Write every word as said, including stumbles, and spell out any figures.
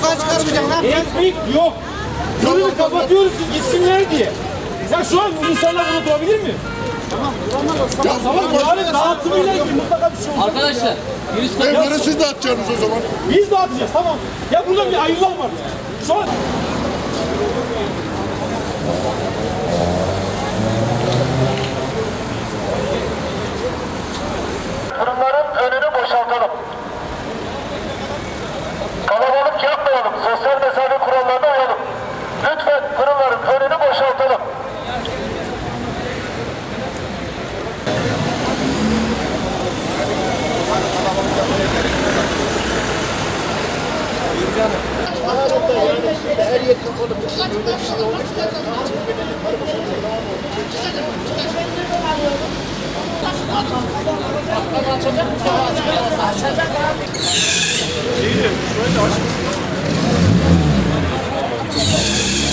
sokağa çıkarmayacaksın. Ne yapacaksın? Ekmek yok. Fırını kapatıyoruz ki gitsinler diye. Ya şu an insanlar bunu durabilir mi? Tamam. Tamam. Tamam. Yarın dağıtımıyla ilgili mutlaka bir şey olur. Arkadaşlar. Evleri siz dağıtacaksınız o zaman. Biz dağıtacağız. Tamam. Ya buradan bir ayrılalım artık. Şu an... Fırınların önünü boşaltalım. Kalabalık yapmayalım. Sosyal mesafe kurallarına uyalım. Lütfen fırınların önünü boşaltalım. Her yer kapalı. Böyle bir şey olur. Şeyi, şöyle açmışsın.